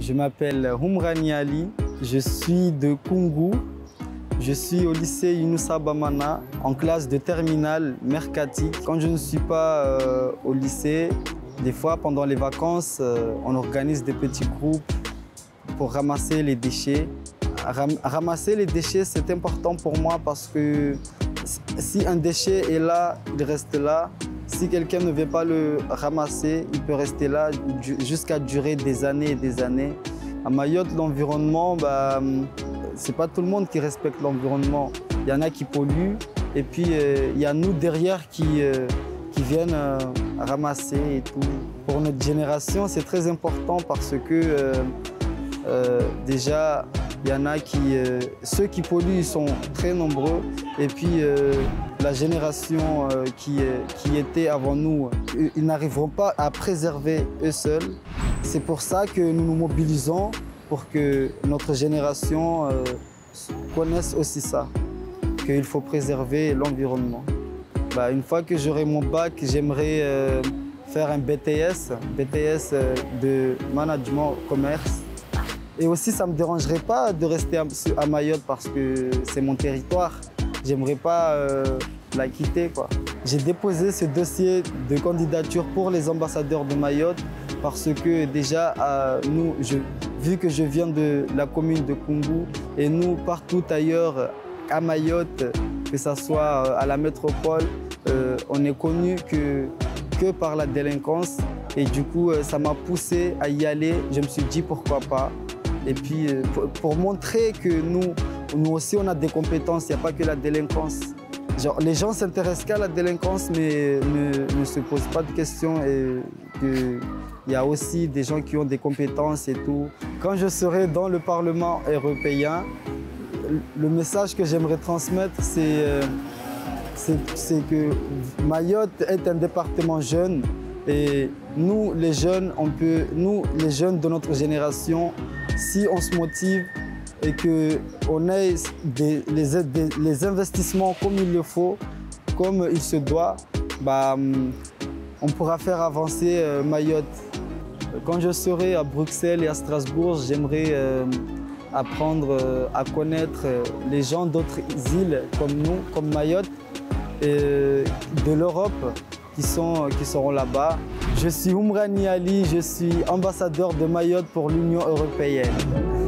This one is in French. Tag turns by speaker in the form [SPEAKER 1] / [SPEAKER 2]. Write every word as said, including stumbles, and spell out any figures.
[SPEAKER 1] Je m'appelle Humrani Ali, je suis de Koungou. Je suis au lycée Younoussa Bamana en classe de terminale mercatique. Quand je ne suis pas euh, au lycée, des fois pendant les vacances, euh, on organise des petits groupes pour ramasser les déchets. Ram ramasser les déchets, c'est important pour moi parce que si un déchet est là, il reste là. Si quelqu'un ne veut pas le ramasser, il peut rester là jusqu'à durer des années et des années. À Mayotte, l'environnement, bah, c'est pas tout le monde qui respecte l'environnement. Il y en a qui polluent et puis euh, il y a nous derrière qui, euh, qui viennent euh, ramasser et tout. Pour notre génération, c'est très important parce que euh, euh, déjà, il y en a qui... Euh, ceux qui polluent ils sont très nombreux et puis euh, la génération euh, qui, euh, qui était avant nous, ils n'arriveront pas à préserver eux seuls. C'est pour ça que nous nous mobilisons pour que notre génération euh, connaisse aussi ça, qu'il faut préserver l'environnement. Bah, une fois que j'aurai mon bac, j'aimerais euh, faire un B T S, B T S euh, de management commerce. Et aussi, ça ne me dérangerait pas de rester à Mayotte parce que c'est mon territoire. J'aimerais pas euh, la quitter, quoi. J'ai déposé ce dossier de candidature pour les ambassadeurs de Mayotte parce que déjà, euh, nous, je, vu que je viens de la commune de Koungou et nous, partout ailleurs à Mayotte, que ce soit à la métropole, euh, on est connu que, que par la délinquance. Et du coup, ça m'a poussé à y aller. Je me suis dit pourquoi pas. Et puis, pour, pour montrer que nous, nous aussi, on a des compétences, il n'y a pas que la délinquance. Genre, les gens s'intéressent qu'à la délinquance, mais ne, ne se posent pas de questions. Et que, il y a aussi des gens qui ont des compétences et tout. Quand je serai dans le Parlement européen, le message que j'aimerais transmettre, c'est euh, que Mayotte est un département jeune. Et nous, les jeunes, on peut, nous, les jeunes de notre génération, si on se motive et qu'on ait des, les, des, les investissements comme il le faut, comme il se doit, bah, on pourra faire avancer euh, Mayotte. Quand je serai à Bruxelles et à Strasbourg, j'aimerais euh, apprendre euh, à connaître euh, les gens d'autres îles comme nous, comme Mayotte, et de l'Europe qui, sont, qui seront là-bas. Je suis Humrani Ali, je suis ambassadeur de Mayotte pour l'Union européenne.